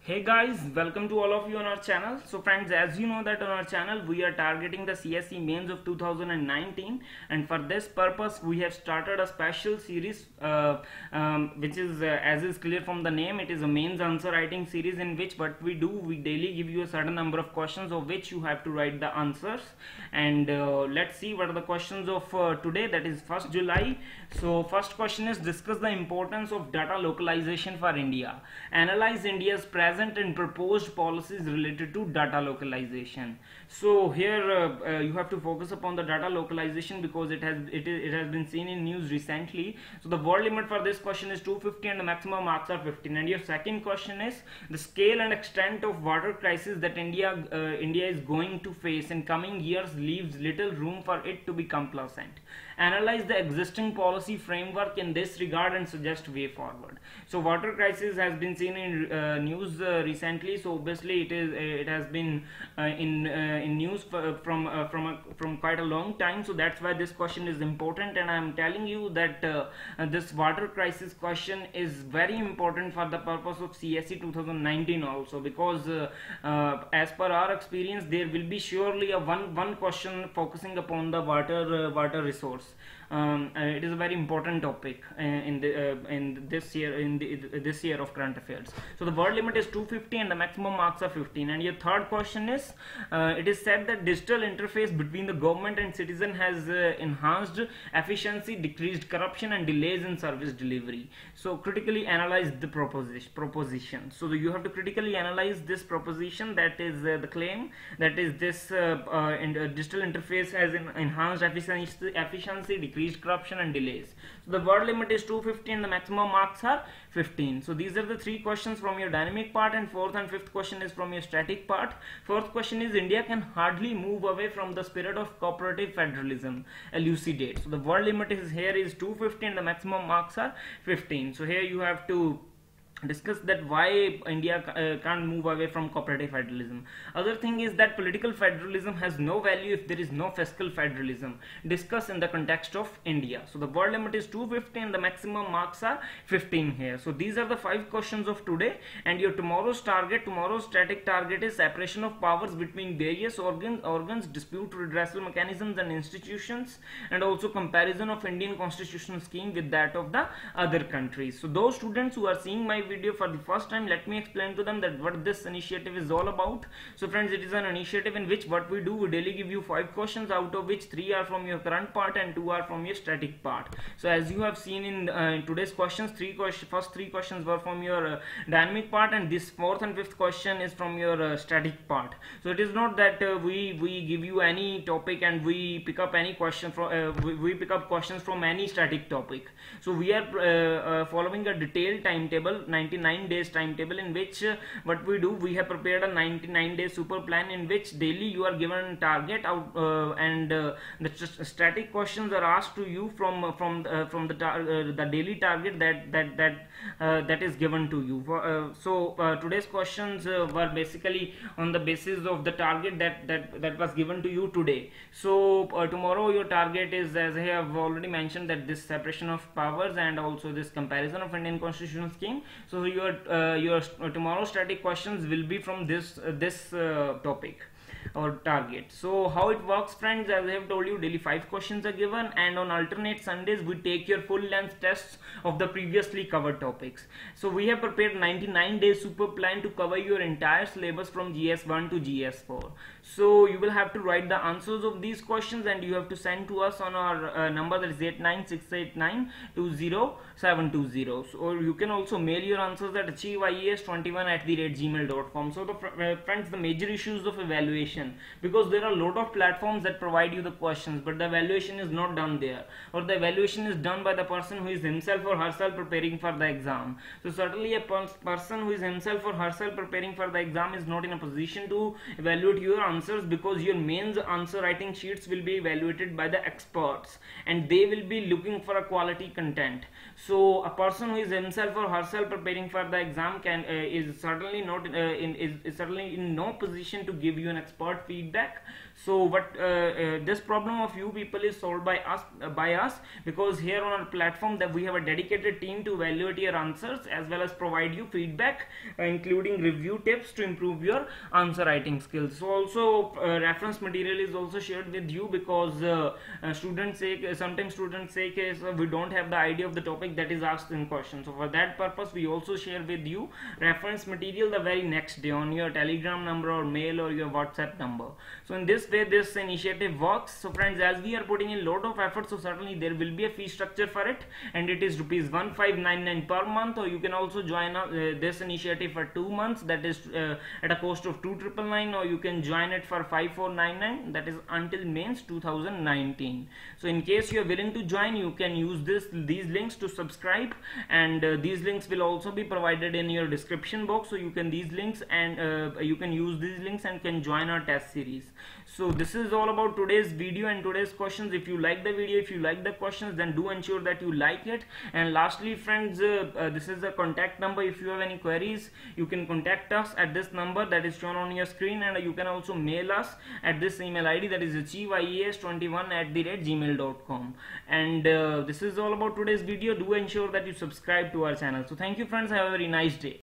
Hey guys, welcome to all of you on our channel. So friends, as you know that on our channel we are targeting the CSE mains of 2019, and for this purpose we have started a special series which is as is clear from the name, it is a mains answer writing series, in which what we do, we daily give you a certain number of questions of which you have to write the answers. And let's see what are the questions of today, that is 1st July. So first question is, discuss the importance of data localization for India. Analyze India's present and proposed policies related to data localization. So here you have to focus upon the data localization because it has been seen in news recently. So the word limit for this question is 250 and the maximum marks are 15. And your second question is, the scale and extent of water crisis that India is going to face in coming years leaves little room for it to be complacent. Analyze the existing policy framework in this regard and suggest way forward. So water crisis has been seen in news recently. So obviously it has been in news from quite a long time. So that's why this question is important, and I am telling you that this water crisis question is very important for the purpose of CSE 2019 also, because as per our experience there will be surely a one question focusing upon the water resource. It is a very important topic in this year of current affairs. So the word limit is 250 and the maximum marks are 15. And your third question is, it is said that digital interface between the government and citizen has enhanced efficiency, decreased corruption and delays in service delivery. So critically analyze the proposition. So you have to critically analyze this proposition, that is the claim, that is this digital interface has enhanced efficiency, decreased corruption and delays. So the word limit is 250 and the maximum marks are 15. So these are the three questions from your dynamic part, and fourth and fifth question is from your static part. Fourth question is, India can hardly move away from the spirit of cooperative federalism. Elucidate. So the word limit is here is 250 and the maximum marks are 15. So here you have to discuss that why India can't move away from cooperative federalism. Other thing is that political federalism has no value if there is no fiscal federalism. Discuss in the context of India. So the word limit is 250 and the maximum marks are 15 here. So these are the 5 questions of today, and your tomorrow's static target is separation of powers between various organs, dispute redressal mechanisms and institutions, and also comparison of Indian constitutional scheme with that of the other countries. So those students who are seeing my video for the first time, let me explain to them that what this initiative is all about. So friends, it is an initiative in which what we do, we daily give you 5 questions, out of which 3 are from your current part and 2 are from your static part. So as you have seen in today's questions, first 3 questions were from your dynamic part, and this 4th and 5th question is from your static part. So it is not that we give you any topic and we pick up any question from we pick up questions from any static topic. So we are following a detailed timetable, 99 days timetable, in which what we do, we have prepared a 99-day super plan in which daily you are given target out and the static questions are asked to you from the daily target that is given to you. So today's questions were basically on the basis of the target that was given to you today. So tomorrow your target is, as I have already mentioned, that this separation of powers and also this comparison of Indian constitutional scheme. So your tomorrow static questions will be from this topic or target. So how it works, friends, as I have told you, daily 5 questions are given, and on alternate Sundays we take your full length tests of the previously covered topics. So we have prepared 99 days super plan to cover your entire syllabus from GS1 to GS4. So you will have to write the answers of these questions and you have to send to us on our number, that is 89689200720. So, or you can also mail your answers at achieveIAS21@gmail.com. So friends, the major issues of evaluation, because there are a lot of platforms that provide you the questions, but the evaluation is not done there, or the evaluation is done by the person who is himself or herself preparing for the exam. So certainly a person who is himself or herself preparing for the exam is not in a position to evaluate your answers, because your mains answer writing sheets will be evaluated by the experts and they will be looking for a quality content. So a person who is himself or herself preparing for the exam is certainly in no position to give you an expert feedback. So what this problem of you people is solved by us because here on our platform that we have a dedicated team to evaluate your answers as well as provide you feedback, including review tips to improve your answer writing skills. So also reference material is also shared with you because students say sometimes students say we don't have the idea of the topic that is asked in question. So for that purpose we also share with you reference material the very next day on your Telegram number or mail or your WhatsApp number. So in this way this initiative works. So friends, as we are putting in lot of effort, so certainly there will be a fee structure for it, and it is rupees 1599 per month, or you can also join this initiative for 2 months, that is at a cost of 2999, or you can join it for 5499, that is until mains 2019. So in case you are willing to join, you can use these links to subscribe, and these links will also be provided in your description box, so you can these links and you can use these links and can join our test series. So this is all about today's video and today's questions. If you like the video, if you like the questions, then do ensure that you like it. And lastly friends, this is the contact number. If you have any queries, you can contact us at this number that is shown on your screen, and you can also mail us at this email ID, that is achieveias21@gmail.com. And this is all about today's video. Do ensure that you subscribe to our channel. So thank you friends, have a very nice day.